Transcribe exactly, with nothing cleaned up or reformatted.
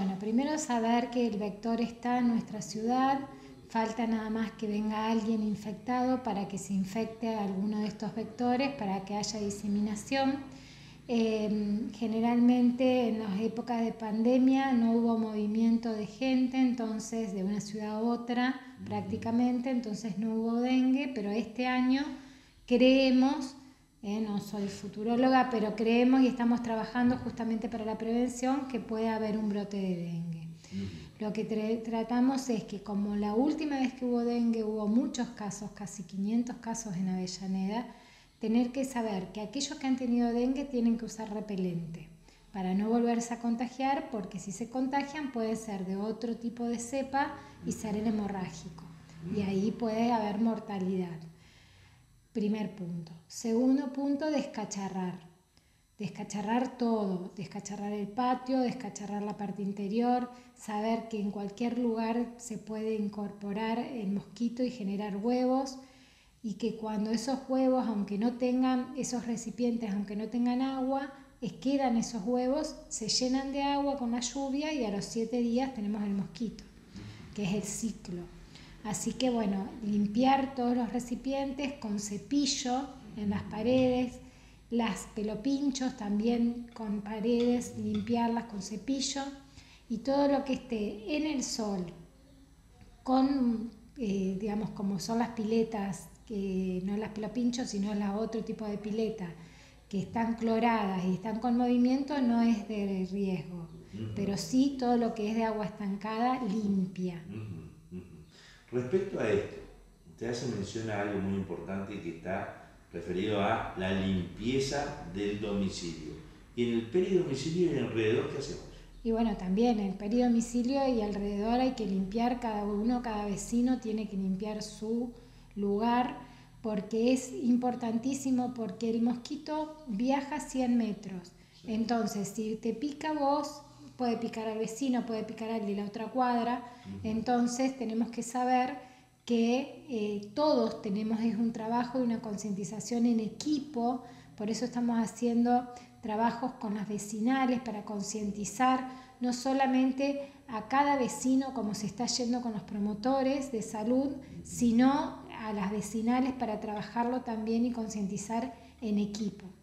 Bueno, primero saber que el vector está en nuestra ciudad, falta nada más que venga alguien infectado para que se infecte a alguno de estos vectores, para que haya diseminación. Eh, generalmente en las épocas de pandemia no hubo movimiento de gente, entonces de una ciudad a otra prácticamente, entonces no hubo dengue, pero este año creemos, eh, no soy futuróloga, pero creemos y estamos trabajando justamente para la prevención que puede haber un brote de dengue. Lo que tra- tratamos es que como la última vez que hubo dengue hubo muchos casos, casi quinientos casos en Avellaneda, tener que saber que aquellos que han tenido dengue tienen que usar repelente para no volverse a contagiar, porque si se contagian puede ser de otro tipo de cepa y ser el hemorrágico, y ahí puede haber mortalidad. Primer punto. Segundo punto, descacharrar. Descacharrar todo, descacharrar el patio, descacharrar la parte interior, saber que en cualquier lugar se puede incorporar el mosquito y generar huevos, y que cuando esos huevos, aunque no tengan esos recipientes, aunque no tengan agua, es, quedan esos huevos, se llenan de agua con la lluvia y a los siete días tenemos el mosquito, que es el ciclo. Así que bueno, limpiar todos los recipientes con cepillo en las paredes, las pelopinchos también con paredes, limpiarlas con cepillo, y todo lo que esté en el sol, con, eh, digamos, como son las piletas, que no las pelopinchos, sino las otro tipo de pileta, que están cloradas y están con movimiento, no es de riesgo, uh-huh. Pero sí todo lo que es de agua estancada, limpia. Uh-huh, uh-huh. Respecto a esto, usted hace mención a algo muy importante que está referido a la limpieza del domicilio. Y en el peridomicilio y alrededor, ¿qué hacemos? Y bueno, también en el peridomicilio y alrededor hay que limpiar, cada uno, cada vecino tiene que limpiar su lugar, porque es importantísimo, porque el mosquito viaja cien metros. Sí. Entonces, si te pica vos, puede picar al vecino, puede picar al de la otra cuadra. Uh-huh. Entonces tenemos que saber que eh, todos tenemos, es un trabajo y una concientización en equipo, por eso estamos haciendo trabajos con las vecinales para concientizar no solamente a cada vecino como se está yendo con los promotores de salud, sino a las vecinales para trabajarlo también y concientizar en equipo.